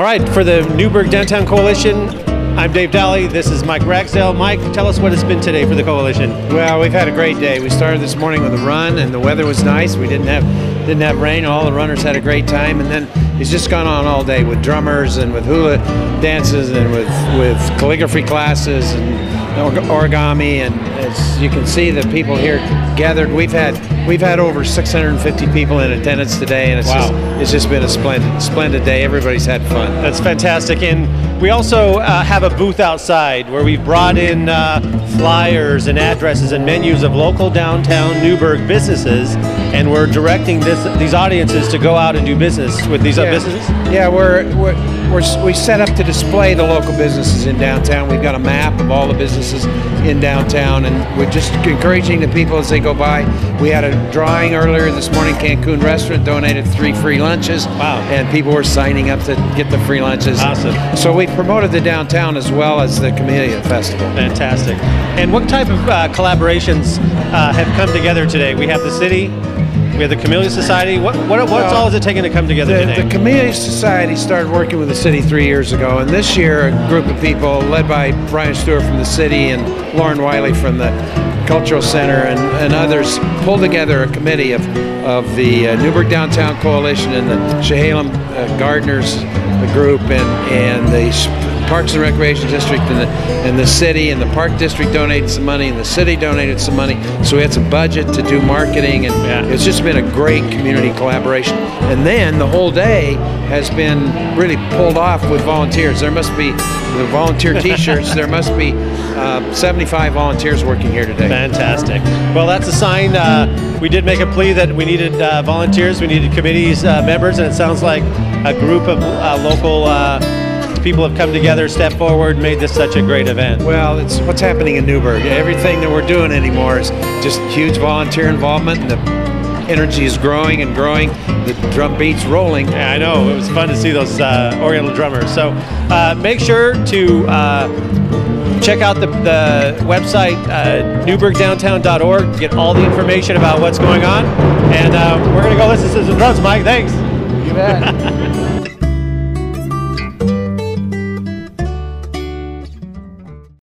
All right, for the Newburgh Downtown Coalition, I'm Dave Daly. This is Mike Ragsdale. Mike, tell us what it's been today for the coalition. Well, we've had a great day. We started this morning with a run, and the weather was nice. We didn't have rain. All the runners had a great time, and then it's just gone on all day with drummers and with hula dances and with calligraphy classes and origami. And as you can see, the people here gathered. We've had over 650 people in attendance today, and it's just been a splendid day. Everybody's had fun. That's fantastic. And we also have a booth outside where we've brought in flyers and addresses and menus of local downtown Newburgh businesses, and we're directing these audiences to go out and do business with these businesses. Yeah, we set up to display the local businesses in downtown. We've got a map of all the businesses in downtown, and we're just encouraging the people as they go by. We had a drawing earlier this morning. Cancun Restaurant donated 3 free lunches. Wow. And people were signing up to get the free lunches. Awesome. So we promoted the downtown as well as the Camilia Festival. Fantastic. And what type of collaborations have come together today? We have the city, we have the Camilia Society. What's all is it taking to come together today? The Camilia Society started working with the city 3 years ago, and this year a group of people led by Brian Stewart from the city and Lauren Wiley from the Cultural Center and others pulled together a committee of the Newburgh Downtown Coalition and the Chehalem Gardeners group and the Parks and Recreation District and the city, and the Park District donated some money and the city donated some money, so we had some budget to do marketing, and it's just been a great community collaboration. And then the whole day has been really pulled off with volunteers. There must be the volunteer t-shirts, there must be 75 volunteers working here today. Fantastic. Well, that's a sign. We did make a plea that we needed volunteers, we needed committees members, and it sounds like a group of local people have come together, stepped forward, made this such a great event. Well, it's what's happening in Newburgh. Everything that we're doing anymore is just huge volunteer involvement, and the energy is growing and growing. The drum beat's rolling. Yeah, I know. It was fun to see those Oriental drummers. So make sure to check out the website, newburghdowntown.org, get all the information about what's going on. And we're going to go listen to some drums, Mike. Thanks. You bet.